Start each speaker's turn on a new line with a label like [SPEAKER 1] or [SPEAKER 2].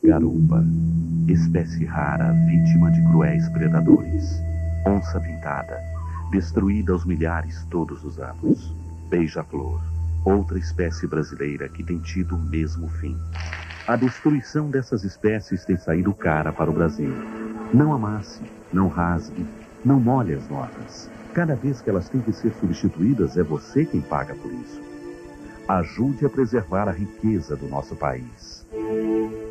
[SPEAKER 1] Garupa, espécie rara, vítima de cruéis predadores. Onça pintada, destruída aos milhares todos os anos. Beija-flor, outra espécie brasileira que tem tido o mesmo fim. A destruição dessas espécies tem saído cara para o Brasil. Não amasse, não rasgue, não molhe as notas. Cada vez que elas têm que ser substituídas, é você quem paga por isso. Ajude a preservar a riqueza do nosso país.